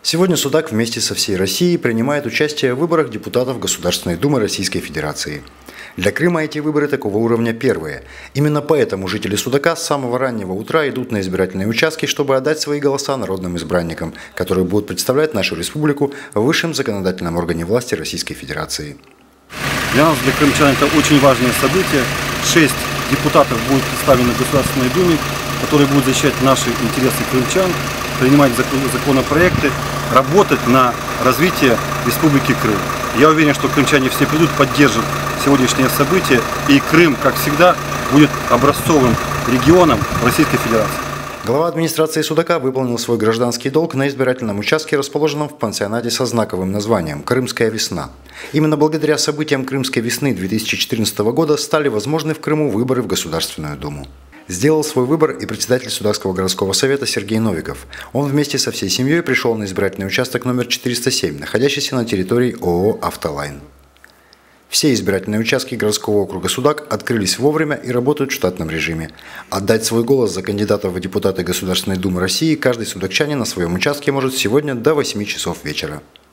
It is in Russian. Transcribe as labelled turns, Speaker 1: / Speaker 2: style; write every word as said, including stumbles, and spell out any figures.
Speaker 1: Сегодня Судак вместе со всей Россией принимает участие в выборах депутатов Государственной Думы Российской Федерации. Для Крыма эти выборы такого уровня первые. Именно поэтому жители Судака с самого раннего утра идут на избирательные участки, чтобы отдать свои голоса народным избранникам, которые будут представлять нашу республику в высшем законодательном органе власти Российской Федерации.
Speaker 2: Для нас, для крымчан, это очень важное событие. Шесть депутатов будут представлены в Государственной Думе, которые будут защищать наши интересы крымчан, принимать законопроекты, работать на развитие Республики Крым. Я уверен, что крымчане все придут, поддержат сегодняшнее событие, и Крым, как всегда, будет образцовым регионом Российской Федерации.
Speaker 1: Глава администрации Судака выполнил свой гражданский долг на избирательном участке, расположенном в пансионате со знаковым названием «Крымская весна». Именно благодаря событиям Крымской весны две тысячи четырнадцатого года стали возможны в Крыму выборы в Государственную Думу. Сделал свой выбор и председатель Судакского городского совета Сергей Новиков. Он вместе со всей семьей пришел на избирательный участок номер четыреста семь, находящийся на территории ООО «Автолайн». Все избирательные участки городского округа Судак открылись вовремя и работают в штатном режиме. Отдать свой голос за кандидатов в депутаты Государственной Думы России каждый судакчанин на своем участке может сегодня до восьми часов вечера.